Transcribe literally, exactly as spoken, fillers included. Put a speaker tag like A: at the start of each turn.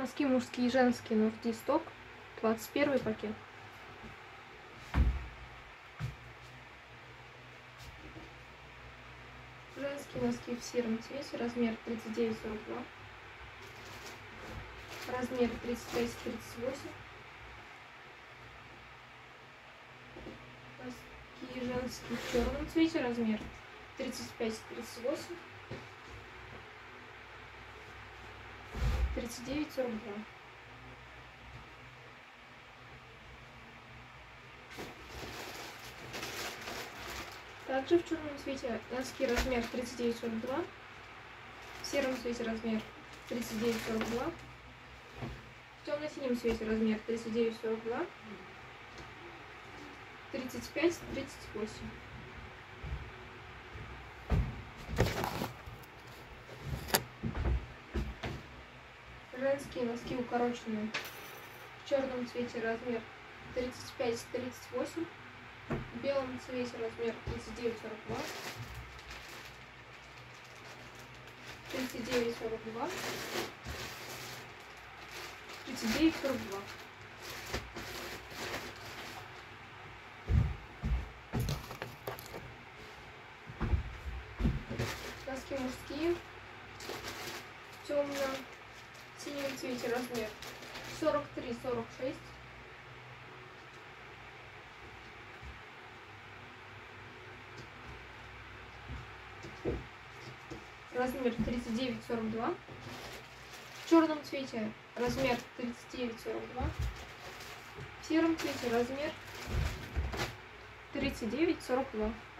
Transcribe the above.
A: Носки мужские и женские, Нурди Сток, двадцать первый пакет. Женские носки в сером цвете, размер тридцать девять сорок два, размер тридцать пять тридцать восемь. Носки женские в черном цвете, размер тридцать пять тридцать восемь, тридцать девять сорок два. Также в черном цвете носки размер тридцать девять сорок два, в сером цвете размер тридцать девять сорок два, в темно-синем цвете размер тридцать девять сорок два, тридцать пять тридцать восемь. Женские носки укороченные в черном цвете размер тридцать пять тридцать восемь, в белом цвете размер тридцать девять сорок два, тридцать девять сорок два, тридцать девять сорок два. Носки мужские в темно-синем цвете размер сорок три сорок шесть, размер тридцать девять сорок два, в черном цвете размер тридцать девять сорок два, в сером цвете размер тридцать девять сорок два.